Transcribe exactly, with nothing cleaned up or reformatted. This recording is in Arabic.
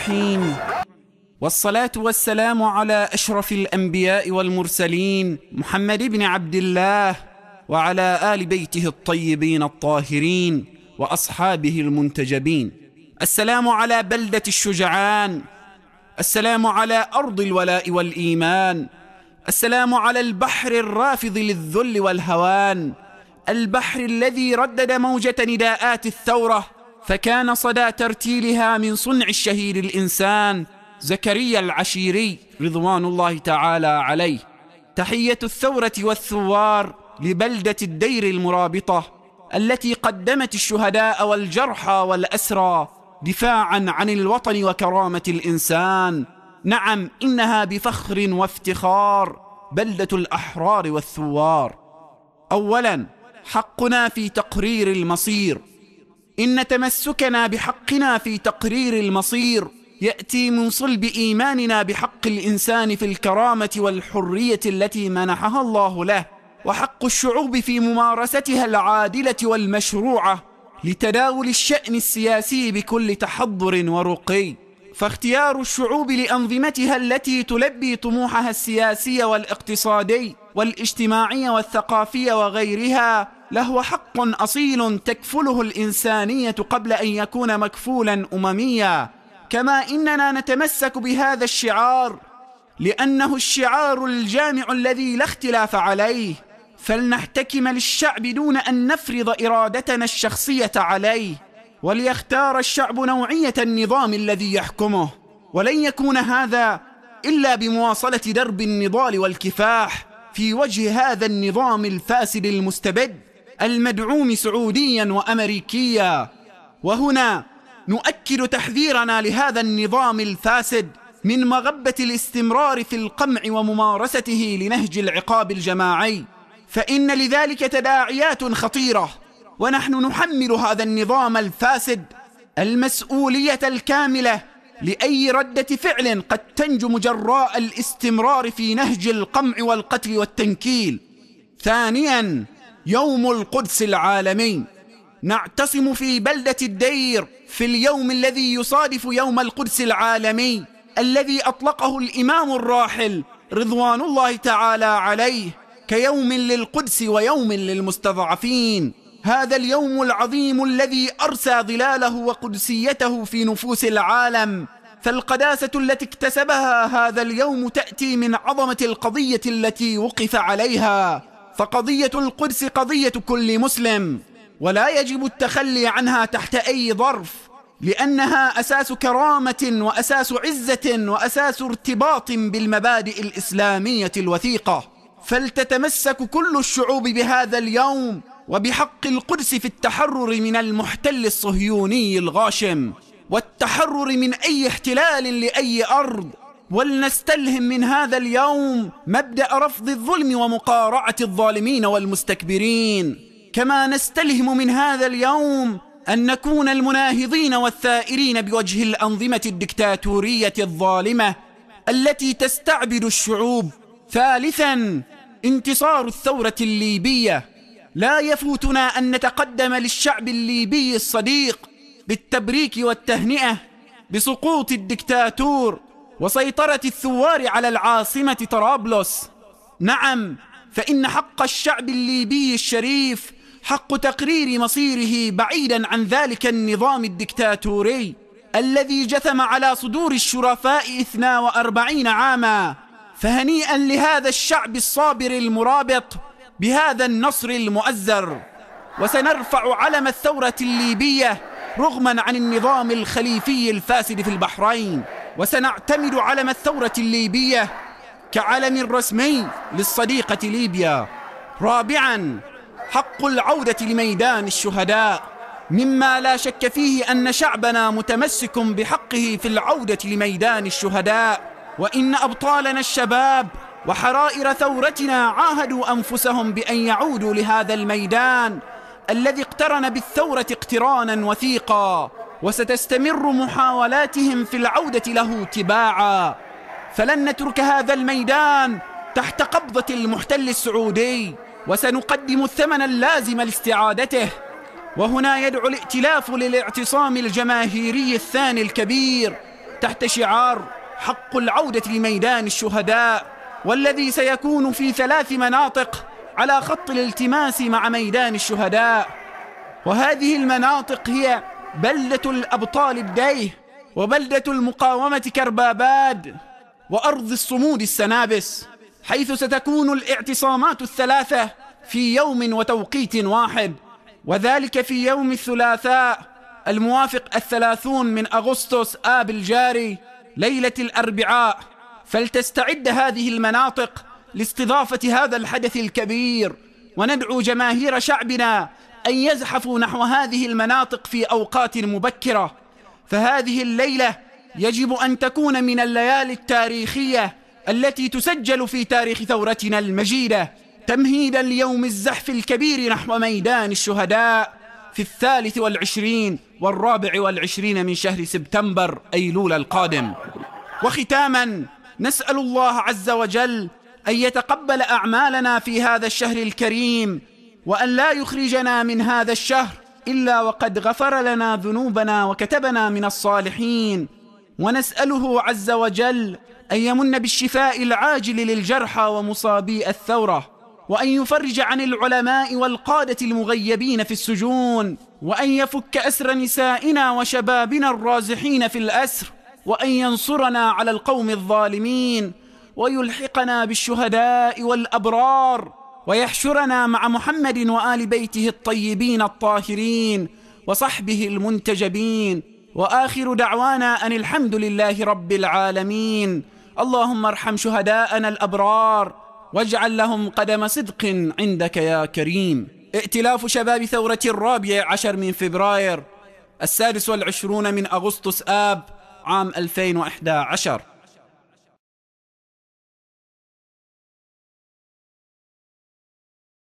الرحيم، والصلاة والسلام على أشرف الأنبياء والمرسلين محمد بن عبد الله وعلى آل بيته الطيبين الطاهرين وأصحابه المنتجبين. السلام على بلدة الشجعان، السلام على أرض الولاء والإيمان، السلام على البحر الرافض للذل والهوان، البحر الذي ردد موجة نداءات الثورة فكان صدى ترتيلها من صنع الشهيد الإنسان زكريا العشيري رضوان الله تعالى عليه. تحية الثورة والثوار لبلدة الدير المرابطة التي قدمت الشهداء والجرحى والأسرى دفاعا عن الوطن وكرامة الإنسان. نعم، إنها بفخر وافتخار بلدة الأحرار والثوار. أولا، حقنا في تقرير المصير. إن تمسكنا بحقنا في تقرير المصير يأتي من صلب إيماننا بحق الإنسان في الكرامة والحرية التي منحها الله له، وحق الشعوب في ممارستها العادلة والمشروعة لتداول الشأن السياسي بكل تحضر ورقي. فاختيار الشعوب لأنظمتها التي تلبي طموحها السياسي والاقتصادي والاجتماعي والثقافي وغيرها لهو حق أصيل تكفله الإنسانية قبل أن يكون مكفولا أمميا. كما إننا نتمسك بهذا الشعار لأنه الشعار الجامع الذي لا اختلاف عليه، فلنحتكم للشعب دون أن نفرض إرادتنا الشخصية عليه، وليختار الشعب نوعية النظام الذي يحكمه، ولن يكون هذا إلا بمواصلة درب النضال والكفاح في وجه هذا النظام الفاسد المستبد المدعوم سعوديا وأمريكيا. وهنا نؤكد تحذيرنا لهذا النظام الفاسد من مغبة الاستمرار في القمع وممارسته لنهج العقاب الجماعي، فإن لذلك تداعيات خطيرة، ونحن نحمل هذا النظام الفاسد المسؤولية الكاملة لأي ردة فعل قد تنجم جراء الاستمرار في نهج القمع والقتل والتنكيل. ثانيا، يوم القدس العالمي. نعتصم في بلدة الدير في اليوم الذي يصادف يوم القدس العالمي الذي أطلقه الإمام الراحل رضوان الله تعالى عليه كيوم للقدس ويوم للمستضعفين. هذا اليوم العظيم الذي أرسى ظلاله وقدسيته في نفوس العالم، فالقداسة التي اكتسبها هذا اليوم تأتي من عظمة القضية التي وقف عليها، فقضية القدس قضية كل مسلم، ولا يجب التخلي عنها تحت أي ظرف، لأنها أساس كرامة وأساس عزة وأساس ارتباط بالمبادئ الإسلامية الوثيقة. فلتتمسك كل الشعوب بهذا اليوم وبحق القدس في التحرر من المحتل الصهيوني الغاشم والتحرر من أي احتلال لأي أرض، ولنستلهم من هذا اليوم مبدأ رفض الظلم ومقارعة الظالمين والمستكبرين. كما نستلهم من هذا اليوم أن نكون المناهضين والثائرين بوجه الأنظمة الدكتاتورية الظالمة التي تستعبد الشعوب. ثالثا، انتصار الثورة الليبية. لا يفوتنا أن نتقدم للشعب الليبي الصديق بالتبريك والتهنئة بسقوط الدكتاتور وسيطرة الثوار على العاصمة طرابلس. نعم، فإن حق الشعب الليبي الشريف حق تقرير مصيره بعيدا عن ذلك النظام الدكتاتوري الذي جثم على صدور الشرفاء اثنتا وأربعين عاما. فهنيئا لهذا الشعب الصابر المرابط بهذا النصر المؤزر. وسنرفع علم الثورة الليبية رغما عن النظام الخليفي الفاسد في البحرين، وسنعتمد علم الثورة الليبية كعلم رسمي للصديقة ليبيا. رابعا، حق العودة لميدان الشهداء، مما لا شك فيه أن شعبنا متمسك بحقه في العودة لميدان الشهداء، وإن أبطالنا الشباب وحرائر ثورتنا عاهدوا أنفسهم بأن يعودوا لهذا الميدان الذي اقترن بالثورة اقترانا وثيقا، وستستمر محاولاتهم في العودة له تباعا. فلن نترك هذا الميدان تحت قبضة المحتل السعودي، وسنقدم الثمن اللازم لاستعادته. وهنا يدعو الائتلاف للاعتصام الجماهيري الثاني الكبير تحت شعار حق العودة لميدان الشهداء، والذي سيكون في ثلاث مناطق على خط الالتماس مع ميدان الشهداء. وهذه المناطق هي بلدة الأبطال الديه، وبلدة المقاومة كرباباد، وأرض الصمود السنابس، حيث ستكون الاعتصامات الثلاثة في يوم وتوقيت واحد، وذلك في يوم الثلاثاء الموافق الثلاثون من أغسطس آب الجاري ليلة الأربعاء. فلتستعد هذه المناطق لاستضافة هذا الحدث الكبير، وندعو جماهير شعبنا أن يزحفوا نحو هذه المناطق في أوقات مبكرة، فهذه الليلة يجب أن تكون من الليالي التاريخية التي تسجل في تاريخ ثورتنا المجيدة، تمهيدا ليوم الزحف الكبير نحو ميدان الشهداء في الثالث والعشرين والرابع والعشرين من شهر سبتمبر أيلول القادم. وختاما نسأل الله عز وجل أن يتقبل أعمالنا في هذا الشهر الكريم، وأن لا يخرجنا من هذا الشهر إلا وقد غفر لنا ذنوبنا وكتبنا من الصالحين. ونسأله عز وجل أن يمن بالشفاء العاجل للجرحى ومصابي الثورة، وأن يفرج عن العلماء والقادة المغيبين في السجون، وأن يفك أسر نسائنا وشبابنا الرازحين في الأسر، وأن ينصرنا على القوم الظالمين، ويلحقنا بالشهداء والأبرار، ويحشرنا مع محمد وآل بيته الطيبين الطاهرين وصحبه المنتجبين. وآخر دعوانا أن الحمد لله رب العالمين. اللهم ارحم شهداءنا الأبرار واجعل لهم قدم صدق عندك يا كريم. ائتلاف شباب ثورة الرابع عشر من فبراير السادس والعشرون من أغسطس آب عام ألفين وإحدى عشر.